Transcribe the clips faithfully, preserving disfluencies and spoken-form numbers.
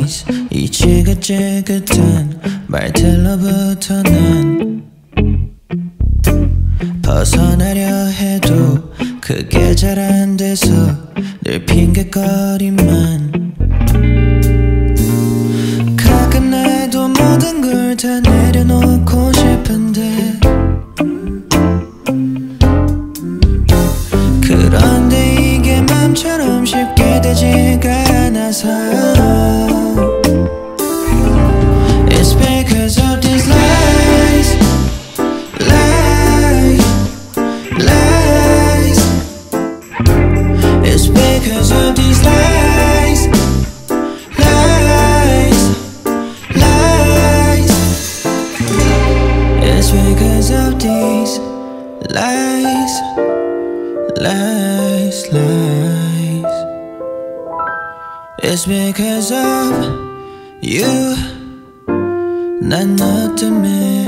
lies 이 지긋지긋한 말들로부터 난 벗어나려 해도 그게 잘 안 돼서 늘 핑계거리만 가끔 나도 모든 걸 다 내려놓고 싶은데 그런데 이게 맘처럼 쉽게 되지가 않아서 It's because of these lies, lies, lies. It's because of these lies, lies, lies. It's because of these lies, lies, lies. It's because of you. 난 너 때문에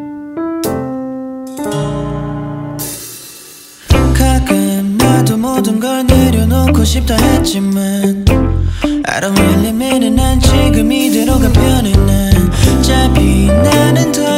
가끔 나도 모든 걸 내려놓고 싶다 했지만 I don't really mean it. 난 지금 이대로가 편해. 난 어차피 나는 더